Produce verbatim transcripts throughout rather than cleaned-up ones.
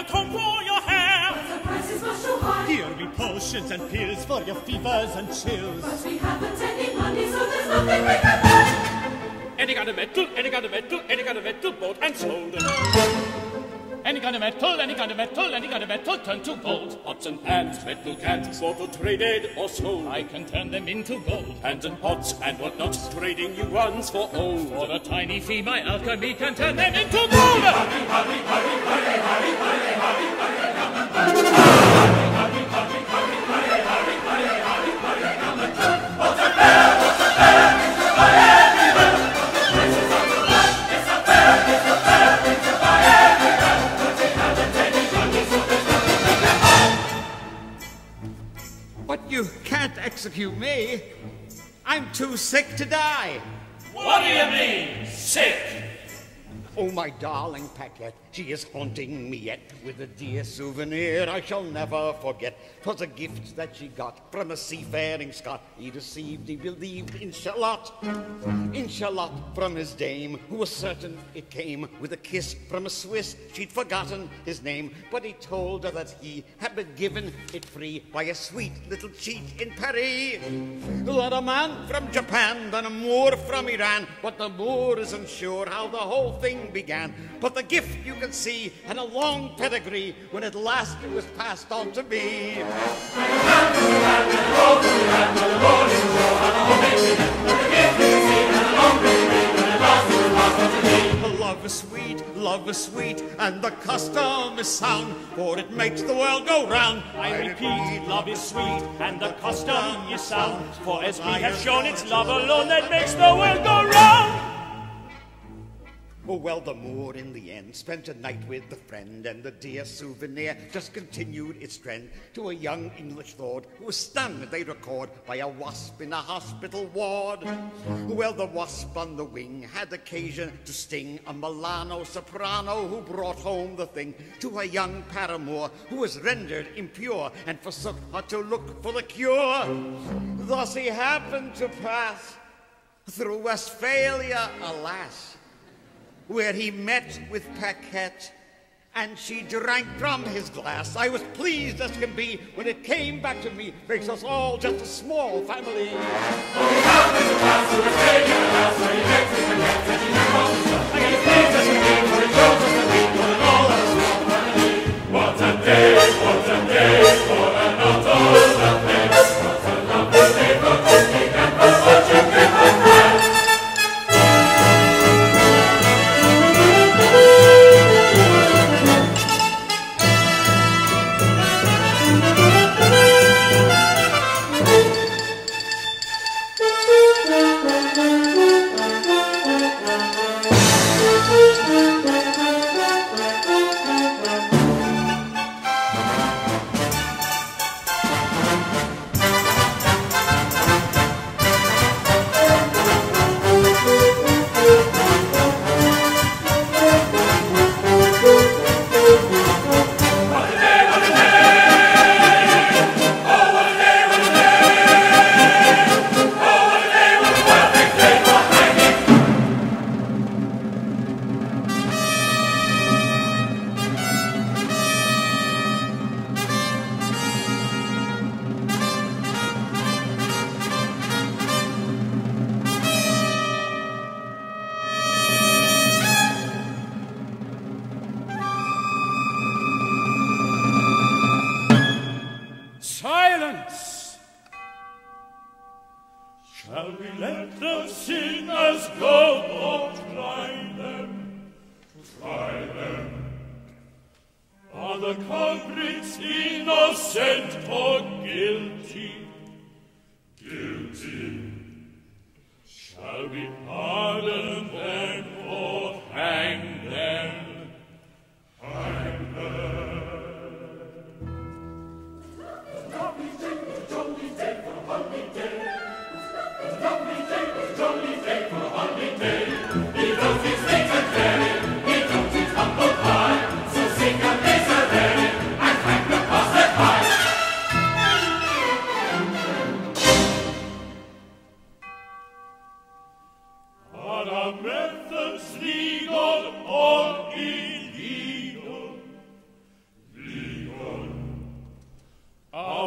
and comb for your hair. But the price is much too high. Here be potions and pills for your fevers and chills. But we haven't any money, so there's nothing we can buy. Any kind of metal, any kind of metal, any kind of metal, bought and sold. Any kind of metal, any kind of metal, any kind of metal, turn to gold. Pots and pans, metal cans, bought or traded or sold. I can turn them into gold. Pans and pots and whatnot, trading new ones for old. For a tiny fee, my alchemy can turn them into gold. Hurry, hurry, hurry, hurry, hurry, hurry, hurry, hurry, come and hurry, hurry, hurry, hurry, hurry, hurry, hurry, hurry, hurry, hurry, come and what's a bear, what's a bear, it's a buy everywhere. The prices of the land, it's a bear, it's a bear, it's a buy everywhere. But you can't execute me. I'm too sick to die. What do you mean, sick? Oh, my darling Paquette, she is haunting me yet with a dear souvenir I shall never forget. 'Twas a gift that she got from a seafaring Scot. He deceived, he believed in Charlotte. In Charlotte from his dame, who was certain it came with a kiss from a Swiss. She'd forgotten his name, but he told her that he had been given it free by a sweet little cheat in Paris. That a man from Japan, then a Moor from Iran, but the Moor isn't sure how the whole thing began. But the gift, you can see, had a long pedigree when at last it was passed on to me. Love is sweet, love is sweet, and the custom is sound, for it makes the world go round. I repeat, love is sweet, and the custom is sound, for as we have shown, it's love alone that makes the world go round. Oh, well, the Moor in the end spent a night with the friend, and the dear souvenir just continued its trend to a young English lord who was stunned, they record, by a wasp in a hospital ward. Well, the wasp on the wing had occasion to sting a Milano soprano who brought home the thing to a young paramour who was rendered impure and forsook her to look for the cure. Thus he happened to pass through Westphalia, alas, where he met with Paquette, and she drank from his glass. I was pleased as can be when it came back to me. Makes us all just a small family. Oh, he happened to pass through Westphalia, alas, where he met with Paquette, and she drank from his glass. I was pleased as can be, for it shows us that we were all a small family. What a day, what a day for an auto play. What a lovely day for cooking and for watching different friends. What a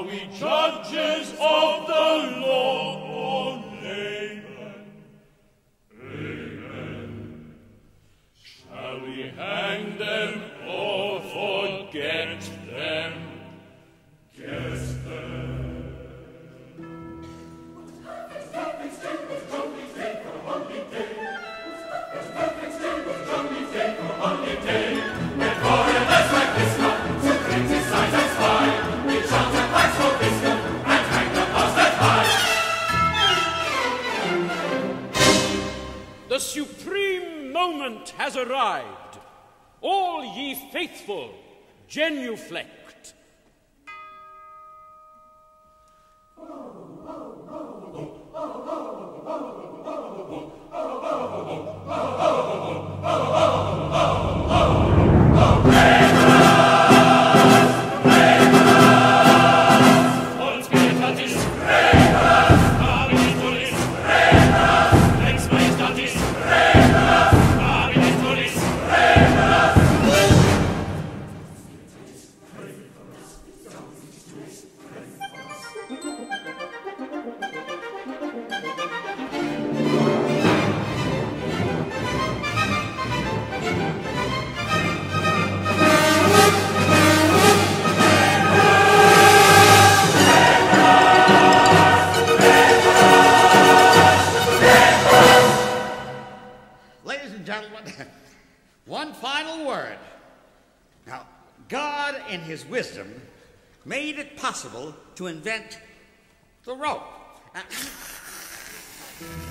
we judges of the law, oh, amen, amen. Shall we hang them or forget them? Guess them. The supreme moment has arrived. All ye faithful, genuflect. One final word. Now, God, in his wisdom, made it possible to invent the rope. Uh,